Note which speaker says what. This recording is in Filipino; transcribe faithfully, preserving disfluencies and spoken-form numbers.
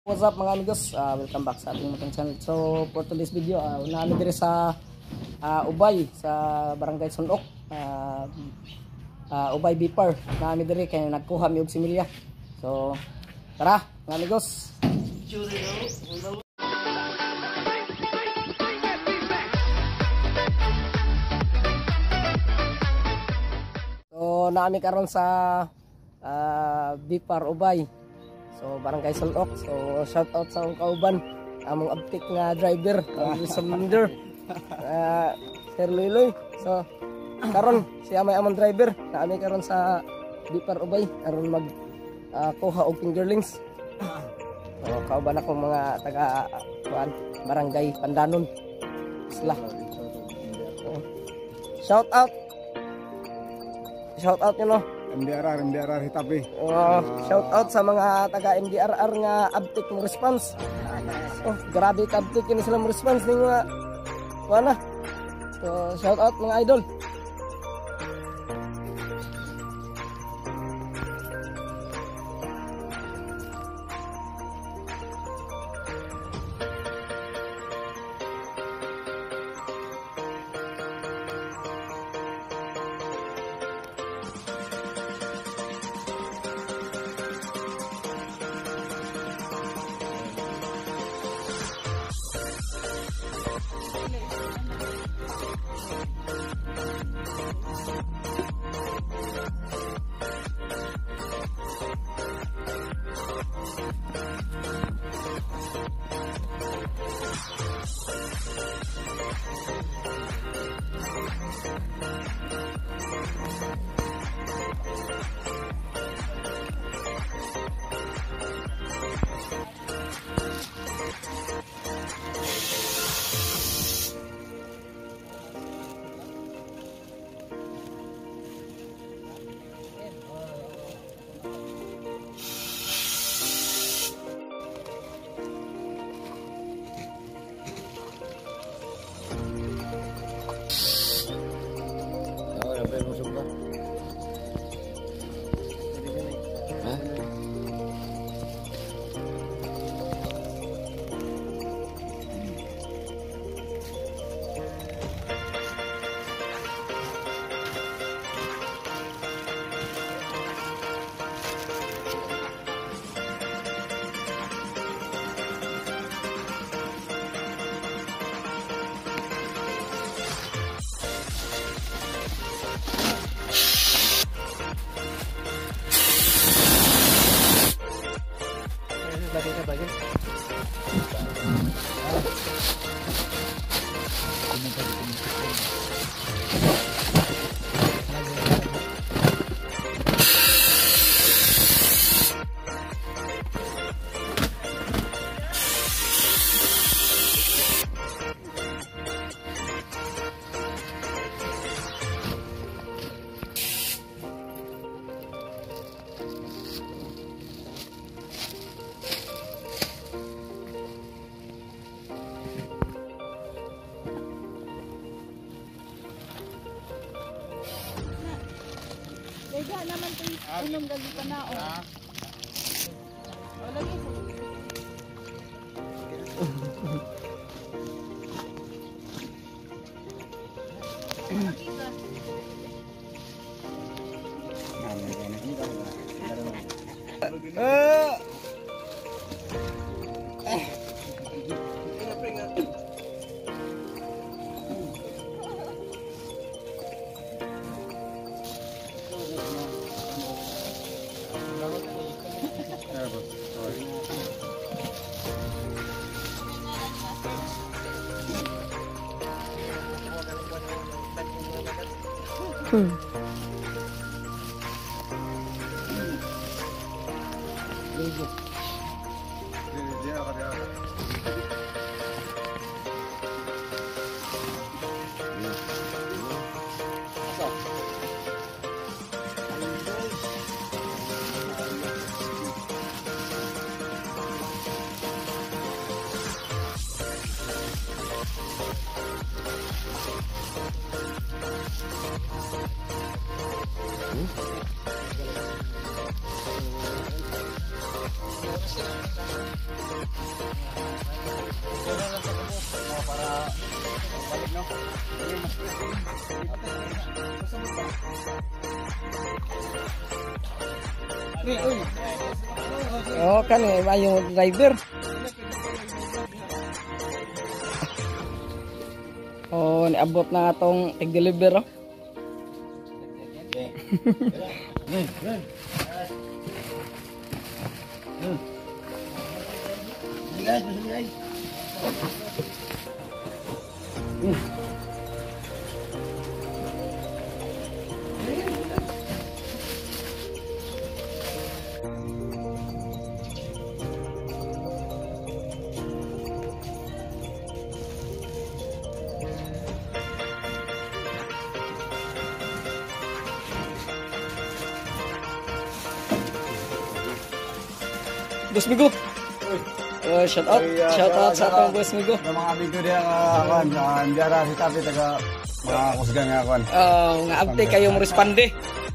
Speaker 1: What's up mga amigos, uh, welcome back sa ating matang channel. So for today's video, uh, una kami dire sa uh, Ubay, sa Barangay Sunok, uh, uh, Ubay Bipar. Na kami dire kaya nagkuha mi og similya. So tara mga amigos. So naami karon sa uh, Bipar Ubay. So Barangay Sunok. So shout out sa akong kauban, among abtik nga driver, ang cylinder, uh, Sir Luiloy. So karon siya may among driver, naami karon sa Bipar Ubay karon mag uh, kuha og fingerlings. So kauban akong mga taga kuan Barangay Pandanon Isla. So, shout out. Shout out you know.
Speaker 2: M D R R, M D R R Hitapi.
Speaker 1: Uh, shout out sa mga taga M D R R nga abtik mo response. Oh, grabe ka abtik yun sila mo response ning mga wala. So shout out mga idol.
Speaker 3: Kaya naman ito unong gali pa na o. O lagi po.
Speaker 1: Hmm. Hmm? Oh, kan eh, yung driver. Oh, niabot na atong tig-deliver. Oh. Boss Migo. Uh, shout out,
Speaker 2: Ay, uh,
Speaker 1: shout out sa
Speaker 2: sa-
Speaker 1: atong Boss Migo.
Speaker 2: Sa mga amigo diya nga kuan, uh, hindi ara hitapi taga mga kusgan nga kuan.
Speaker 1: Uh, nga abte kayong responde.